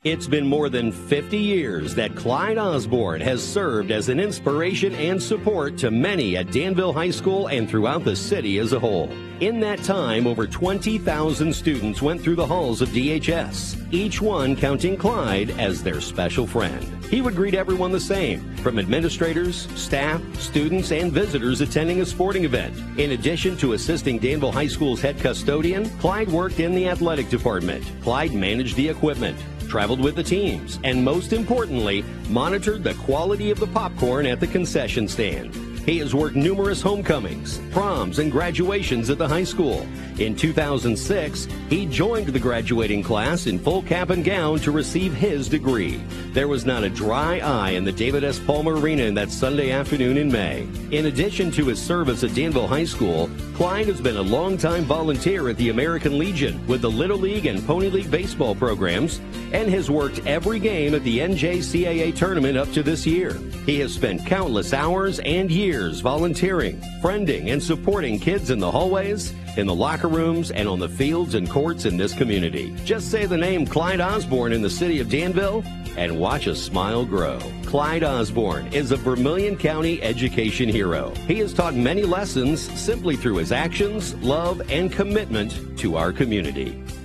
It's been more than 50 years that Clyde Osborn has served as an inspiration and support to many at Danville High School and throughout the city as a whole. In that time, over 20,000 students went through the halls of DHS, each one counting Clyde as their special friend. He would greet everyone the same, from administrators, staff, students, and visitors attending a sporting event. In addition to assisting Danville High School's head custodian, Clyde worked in the athletic department. Clyde managed the equipment, traveled with the teams, and most importantly, monitored the quality of the popcorn at the concession stand. He has worked numerous homecomings, proms, and graduations at the high school. In 2006, he joined the graduating class in full cap and gown to receive his degree. There was not a dry eye in the David S. Palmer Arena in that Sunday afternoon in May. In addition to his service at Danville High School, Clyde has been a longtime volunteer at the American Legion with the Little League and Pony League baseball programs, and has worked every game at the NJCAA tournament up to this year. He has spent countless hours and years volunteering, friending, and supporting kids in the hallways, in the locker rooms, and on the fields and courts in this community. Just say the name Clyde Osborn in the city of Danville and watch a smile grow. Clyde Osborn is a Vermilion County education hero. He has taught many lessons simply through his actions, love, and commitment to our community.